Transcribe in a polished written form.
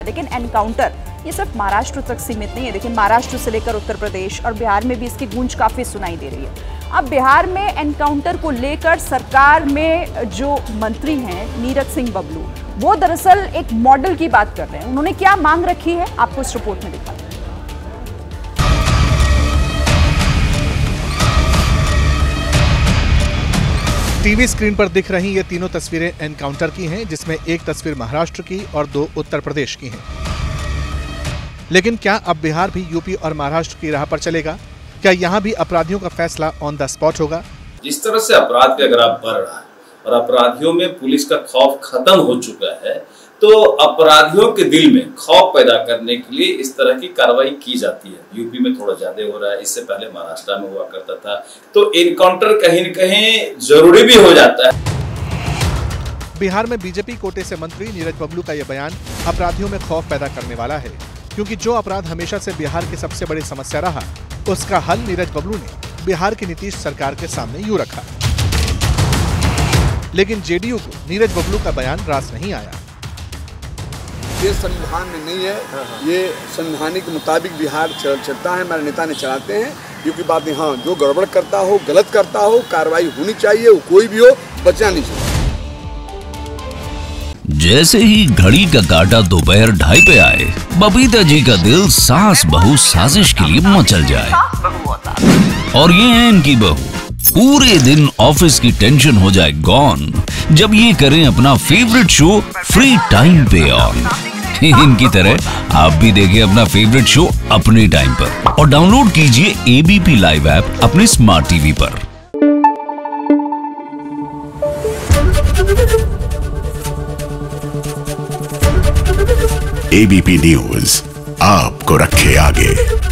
लेकिन एनकाउंटर ये सिर्फ महाराष्ट्र तक सीमित नहीं है। देखिए, महाराष्ट्र से लेकर उत्तर प्रदेश और बिहार में भी इसकी गूंज काफी सुनाई दे रही है। अब बिहार में एनकाउंटर को लेकर सरकार में जो मंत्री हैं नीरज सिंह बबलू, वो दरअसल एक मॉडल की बात कर रहे हैं। उन्होंने क्या मांग रखी है, आपको इस रिपोर्ट में दिखाते हैं। टीवी स्क्रीन पर दिख रही ये तीनों तस्वीरें एनकाउंटर की हैं, जिसमें एक तस्वीर महाराष्ट्र की और 2 उत्तर प्रदेश की हैं। लेकिन क्या अब बिहार भी यूपी और महाराष्ट्र की राह पर चलेगा? क्या यहाँ भी अपराधियों का फैसला ऑन द स्पॉट होगा? जिस तरह से अपराध का ग्राफ बढ़ रहा है और अपराधियों में पुलिस का खौफ खत्म हो चुका है, तो अपराधियों के दिल में खौफ पैदा करने के लिए इस तरह की कार्रवाई की जाती है। यूपी में थोड़ा ज्यादा हो रहा है, इससे पहले महाराष्ट्र में हुआ करता था। तो एनकाउंटर कहीं न कहीं जरूरी भी हो जाता है। बिहार में बीजेपी कोटे से मंत्री नीरज बबलू का यह बयान अपराधियों में खौफ पैदा करने वाला है, क्योंकि जो अपराध हमेशा से बिहार की सबसे बड़ी समस्या रहा, उसका हल नीरज बबलू ने बिहार की नीतीश सरकार के सामने यूं रखा। लेकिन जेडीयू को नीरज बबलू का बयान रास नहीं आया। ये संविधान में नहीं है, ये संविधान के मुताबिक बिहार चलता है, हमारे नेता ने चलाते हैं। क्योंकि बात नहीं, हाँ, जो गड़बड़ करता हो, गलत करता हो, कार्रवाई होनी चाहिए, वो कोई भी हो, बचना नहीं चाहिए। जैसे ही घड़ी का काटा दोपहर 2:30 पे आए, बबीता जी का दिल सास बहू साजिश के लिए मचल जाए। और ये है इनकी बहू, पूरे दिन ऑफिस की टेंशन हो जाए गॉन जब ये करें अपना फेवरेट शो फ्री टाइम पे ऑन। इनकी तरह आप भी देखिए अपना फेवरेट शो अपने टाइम पर और डाउनलोड कीजिए एबीपी लाइव ऐप अपने स्मार्ट टीवी पर। एबीपी न्यूज आपको रखे आगे।